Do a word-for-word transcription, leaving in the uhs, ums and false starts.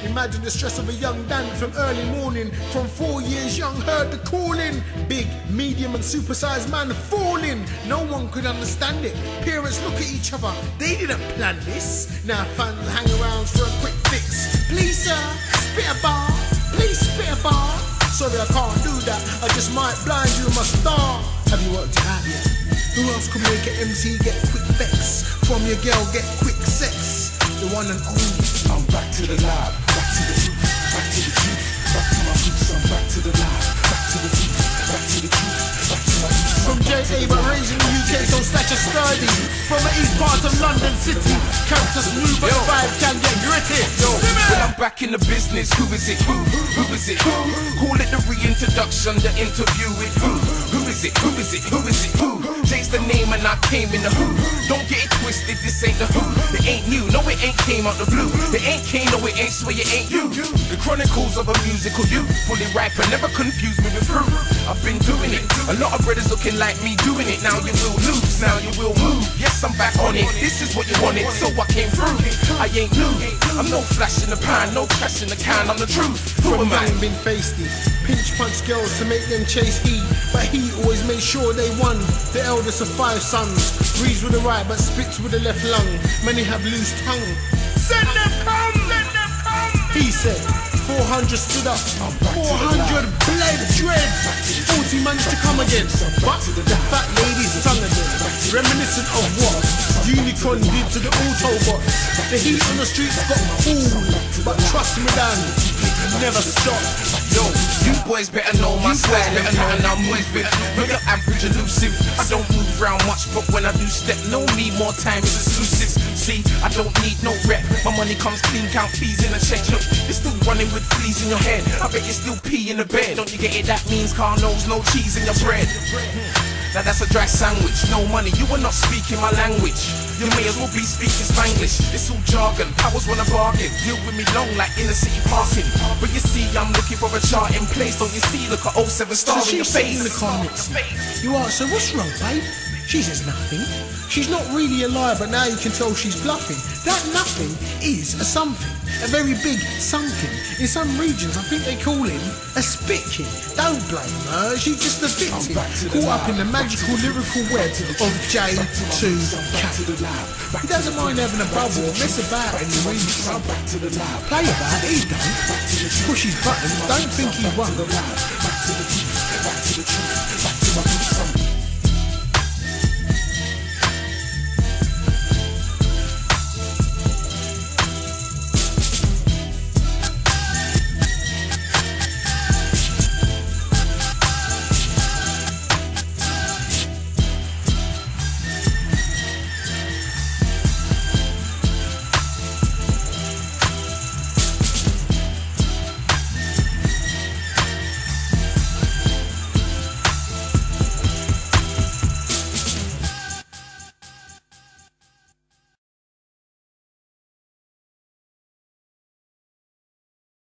Imagine the stress of a young Dan from early morning. From four years young, heard the calling. Big, medium and supersized man falling. No one could understand it. Parents look at each other, they didn't plan this. Now fans hang around for a quick fix. Please sir, spit a bar. Please spit a bar. Sorry I can't do that, I just might blind you with my star. Have you worked it out yet? Who else could make an M C get quick vex? From your girl get quick sex? The one and only. I'm back to the lab, back to the truth, back to the truth, back to my roots. I'm back to the lab, back to the truth, back to the truth, back to my roots. From J A but raised in the U K so stature sturdy. From the east part of London City, characters new but vibe can get gritty. Yo, well I'm back in the business. Who is it? Who? Who is it? Who? Call it the reintroduction, the interview with who? Who is it? Who is it? Who is it? Who? Jay's the name and I came in the who. Don't get it twisted, this ain't the who. It ain't new, no it ain't came out the blue. It ain't Kane, no it ain't swear it ain't you. The chronicles of a musical you. Fully ripe and never confuse me with fruit. I've been doing it. A lot of brothers looking like me doing it. Now you will lose, now you will move. Yes, I'm back on it. This is what you wanted, so I came through. I ain't new. I'm no flash in the pan, no crash in the can. I'm the truth. Who am I? Been feisty, pinch punch girls to make them chase he. But he always made sure they won. The eldest of five sons. Breathes with the right but spits with the left lung. Many have loose tongue. Send them come, send them come. He said four hundred stood up, four hundred bled dread. Forty managed to come again, but the fat lady's tongue again. Reminiscent of what Unicron did to the Autobots. The heat on the streets got cool, but trust me Dan, never stop. Yo, you boys better know my style, better know and I'm with it. You're your average elusive. I don't move around much, but when I do step, no need more time, it's exclusive. See, I don't need no rep. My money comes clean, count fees in a check. Look, you're still running with fleas in your head. I bet you still pee in the bed. Don't you get it? That means car knows no cheese in your bread. Now that's a dry sandwich, no money, you are not speaking my language. You may as well be speaking Spanglish, it's all jargon, powers wanna bargain. Deal with me long like inner city passing. But you see, I'm looking for a chart in place. Don't you see, look at oh seven star So in your she's face. in the comments. You ask her, what's wrong, babe? She says nothing. She's not really a liar, but now you can tell she's bluffing. That nothing is a something, a very big something. In some regions, I think they call him a spit kid. Don't blame her, she's just a victim, caught up in the magical lyrical web of J two K. He doesn't mind having a bubble or mess about in the remix. Play about, he don't. Push his buttons, don't think he won't.